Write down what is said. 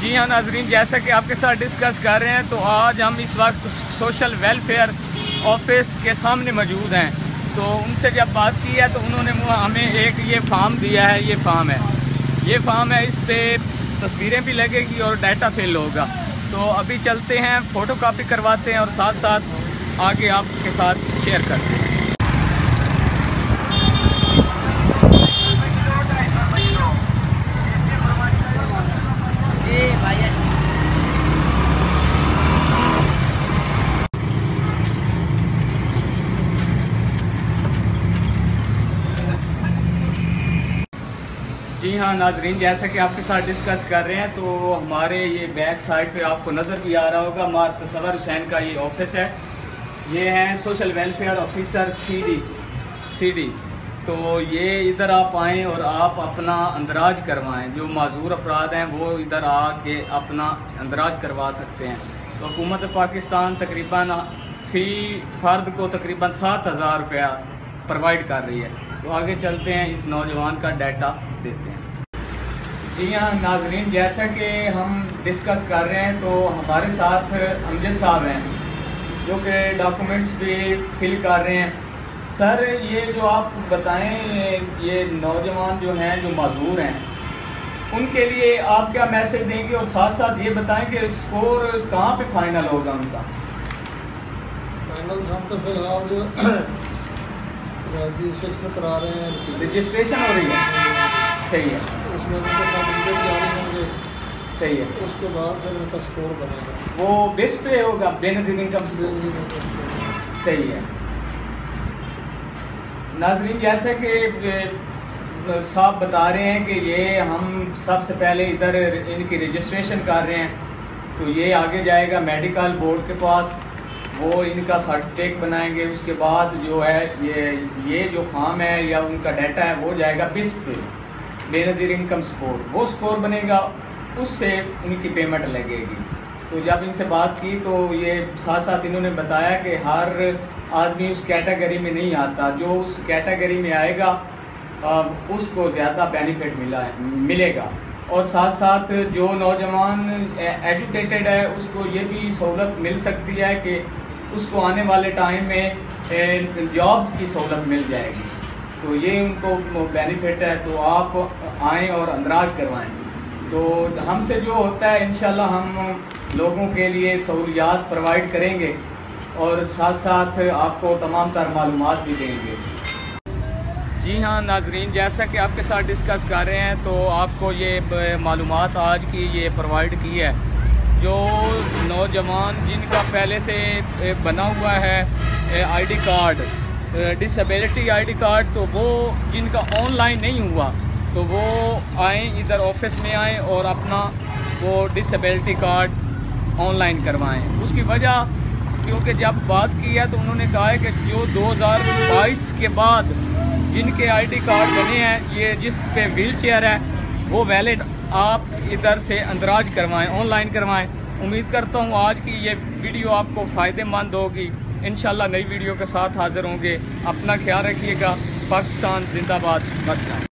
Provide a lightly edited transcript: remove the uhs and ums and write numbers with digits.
जी हाँ नाजरीन, जैसा कि आपके साथ डिस्कस कर रहे हैं, तो आज हम इस वक्त सोशल वेलफेयर ऑफिस के सामने मौजूद हैं। तो उनसे जब बात की है तो उन्होंने हमें एक ये फार्म दिया है। ये फार्म है, इस पर तस्वीरें भी लगेगी और डाटा फिल होगा। तो अभी चलते हैं, फ़ोटो कापी करवाते हैं और साथ साथ आगे आपके साथ शेयर करते हैं। जी हाँ नाजरीन, जैसा कि आपके साथ डिस्कस कर रहे हैं, तो हमारे ये बैक साइड पे आपको नज़र भी आ रहा होगा मातसवर हुसैन का ये ऑफिस है। ये हैं सोशल वेलफेयर ऑफिसर सीडी। तो ये इधर आप आएँ और आप अपना अंदराज करवाएं। जो माजूर अफराद हैं वो इधर आके अपना अंदराज करवा सकते हैं। तो हुकूमत पाकिस्तान तकरीबन फ़ी फ़र्द को तकरीबन 7,000 रुपया प्रोवाइड कर रही है। तो आगे चलते हैं, इस नौजवान का डाटा देते हैं। जी हाँ नाजरीन, जैसा कि हम डिस्कस कर रहे हैं, तो हमारे साथ अमजद साहब हैं जो कि डॉक्यूमेंट्स भी फिल कर रहे हैं। सर, ये जो आप बताएं, ये नौजवान जो हैं जो माजूर हैं, उनके लिए आप क्या मैसेज देंगे, और साथ साथ ये बताएं कि स्कोर कहाँ पे फाइनल होगा उनका? फाइनल हम तो फिलहाल जो रजिस्ट्रेशन करा रहे हैं। रजिस्ट्रेशन हो रही है, सही है। उसमें उनके सर्टिफिकेट जारी होंगे, सही है। उसके बाद फिर उनका स्कोर बनेगा, वो बेस पे होगा, बेनज़ीर इनकम स्कोर, सही है। नाजरीन, जैसे कि साहब बता रहे हैं कि ये हम सबसे पहले इधर इनकी रजिस्ट्रेशन कर रहे हैं, तो ये आगे जाएगा मेडिकल बोर्ड के पास, वो इनका सर्टिफिकेट बनाएंगे। उसके बाद जो है ये जो फॉर्म है या उनका डाटा है वो जाएगा बिस पे, बेनज़ीर इनकम स्कोर, वो स्कोर बनेगा, उससे उनकी पेमेंट लगेगी। तो जब इनसे बात की तो ये साथ साथ इन्होंने बताया कि हर आदमी उस कैटेगरी में नहीं आता, जो उस कैटेगरी में आएगा उसको ज़्यादा बेनिफिट मिलेगा। और साथ साथ जो नौजवान एजुकेटेड है उसको ये भी सहूलत मिल सकती है कि उसको आने वाले टाइम में जॉब्स की सहूलत मिल जाएगी। तो ये उनको बेनिफिट है। तो आप आएँ और अंदराज करवाएं। तो हमसे जो होता है इंशाल्लाह हम लोगों के लिए सहूलियात प्रोवाइड करेंगे और साथ साथ आपको तमाम तर मालूमात भी देंगे। जी हाँ नाजरीन, जैसा कि आपके साथ डिस्कस कर रहे हैं, तो आपको ये मालूमात आज की ये प्रोवाइड की है। जो नौजवान जिनका पहले से बना हुआ है ID card, disability ID card, तो वो जिनका ऑनलाइन नहीं हुआ तो वो आएँ, इधर ऑफिस में आएँ और अपना वो डिसेबिलिटी कार्ड ऑनलाइन करवाएं। उसकी वजह, क्योंकि जब बात की है तो उन्होंने कहा है कि जो 2022 के बाद जिनके आईडी कार्ड बने हैं, ये जिस पे व्हील चेयर है, वो वैलिड आप इधर से अंदराज करवाएं, ऑनलाइन करवाएं। उम्मीद करता हूँ आज की ये वीडियो आपको फ़ायदेमंद होगी। इंशाल्लाह नई वीडियो के साथ हाज़िर होंगे। अपना ख्याल रखिएगा। पाकिस्तान जिंदाबाद। मसला।